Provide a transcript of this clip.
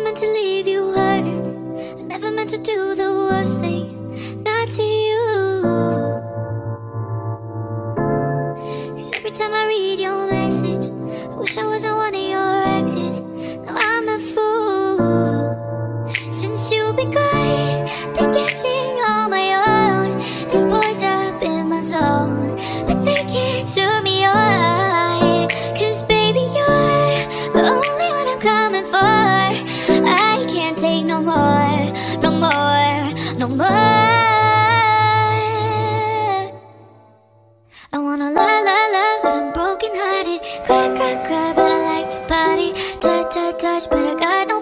meant to leave you hurting. I never meant to do the worst thing, not to you. 'Cause every time I read your message, I wish I wasn't one of your exes. Now I'm the fool. Since you begun, been dancing on my own. This boy's up in my zone, but they can't turn me on. 'Cause baby, you're the only one I'm coming for. I can't take no more, no more, no more. I wanna love, love, love, but I'm broken hearted. Cry, cry, cry, but I like to party. Touch, touch, touch, but I got no